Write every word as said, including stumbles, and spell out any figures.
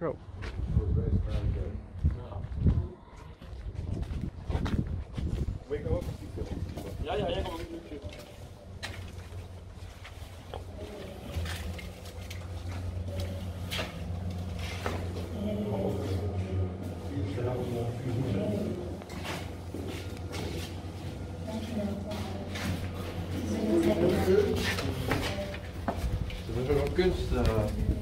Go. Ja, ja, jij komt ook in het Dat is ook wel kunst. Uh...